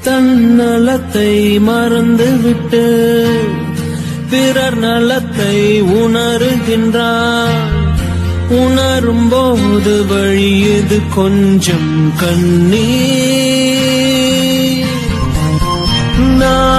தன்னலத்தை மறந்துவிட்டு பிறர் நலத்தை உணர்கின்றான். உணரும்போது வழியது கொஞ்சம் கண்ணீர். நான்